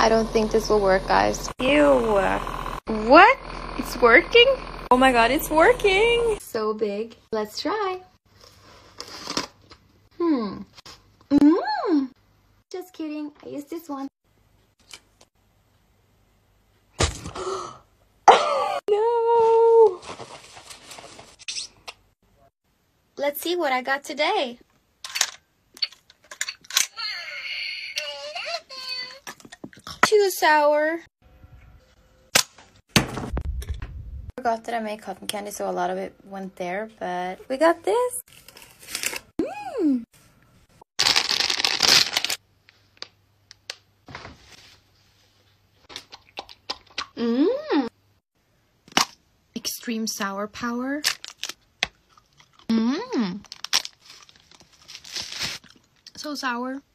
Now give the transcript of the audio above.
I don't think this will work, guys. Ew. What? It's working? Oh my god, it's working! So big. Let's try. Just kidding. I used this one. No! Let's see what I got today. Too sour. Forgot that I made cotton candy, so a lot of it went there, but we got this. Extreme sour power. So sour.